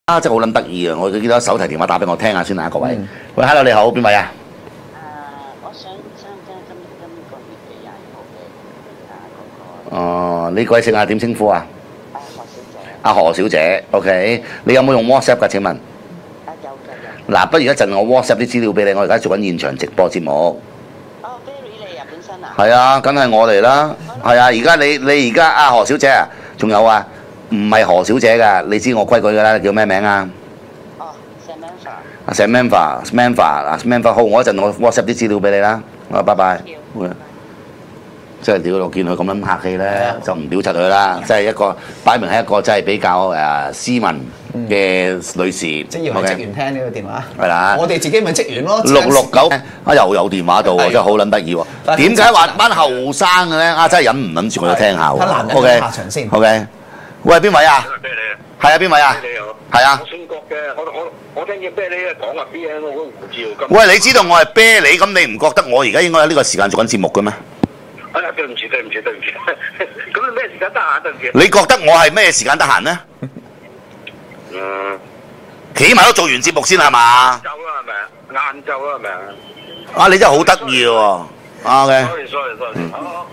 啊，真係好撚得意啊！我記得手提電話打俾我聽下先啊，各位。喂，hello，你好，邊位啊？ 我想參加今個月嘅20號嘅嗰個。 哦，呢位姓啊點稱呼啊？ 何小姐。 阿何小姐，OK，你有冇用 WhatsApp 㗎？請問？ 有嘅。 嗱，不如一陣我 WhatsApp 啲資料俾你，我而家做緊現場直播節目。 Berry 你啊本身啊？ 係啊，梗係我嚟啦。係啊，而家你而家阿何小姐啊，仲有啊，唔係何小姐㗎，你知我規矩㗎啦，叫咩名啊？Samantha 好，我一陣我 WhatsApp 啲資料俾你啦。啊，拜拜。即係屌，我見佢咁樣客氣咧，就唔屌柒佢啦。即係一個擺明係一個真係比較斯文嘅女士。 即係要係職員聽呢個電話。 係啦。 我哋自己咪職員咯。 669啊，又有電話到喎，真係好撚得意喎。點解話班後生嘅咧？啊，真係忍唔撚住我要聽下喎。 睇男人嘅下場先。 OK。喂，邊位啊？ 啤梨啊！ 係啊，邊位啊？ 你好。 係啊。 我姓郭嘅，我聽見啤梨講話 BN 我都唔知喎。 喂，你知道我係啤梨，咁你唔覺得我而家應該喺呢個時間做緊節目嘅咩？ 哎呀，對唔住。咁你咩時間得閒？對唔住。 你覺得我係咩時間得閒呢？起碼都做完節目先係嘛？ 晏晝啦係咪啊？晏晝啦係咪啊？ 啊，你真係好得意喎！OK。 sorry。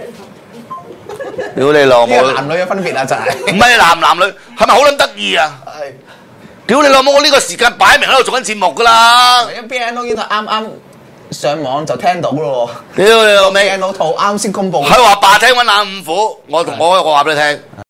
屌你老母！ 呢個男女嘅分別啊，就係唔係男女，係咪好撚得意啊？ 係。 屌你老母！我呢個時間擺明喺度做緊節目㗎啦。 因為 BNO 呢套啱啱上網就聽到咯喎。 屌你老味！ BNO 套啱先公佈。 佢話霸聽揾冷五虎，我話俾你聽。